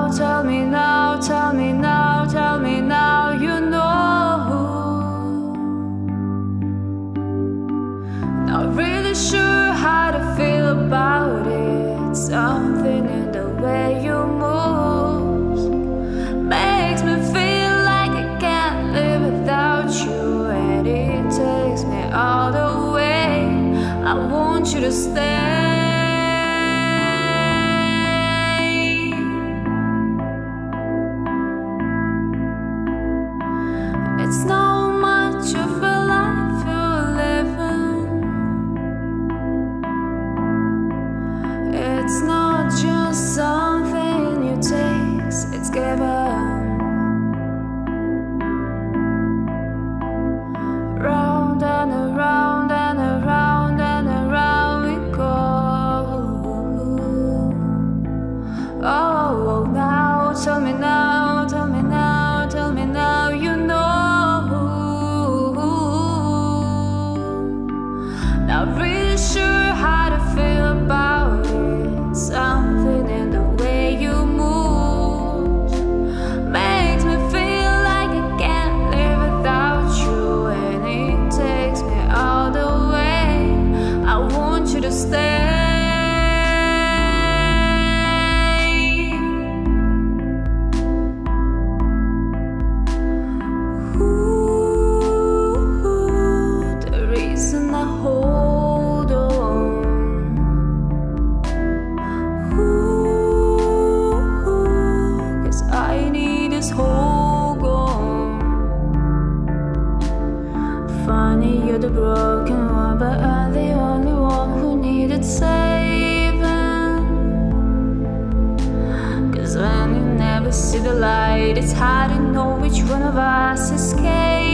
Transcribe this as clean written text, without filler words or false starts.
now, tell me now, tell me now, tell me now, you know. Not really sure how to feel about it. Something in the way you move makes me feel like I can't live without you, and it takes me all the way. I want you to stay. It's not much of a life you're living. It's not just something you take, it's given. Round and around and around and around we go. Oh, now tell me now, tell me now, tell me now, you know. Not really sure how to feel about it. Something in the way you move makes me feel like I can't live without you, and it takes me all the way. I want you to stay. The reason I hold on, cause I need this hold on. Funny, you're the broken one, but I'm the only one who needed saving. Cause when you never see the light, it's hard to know which one of us escaped.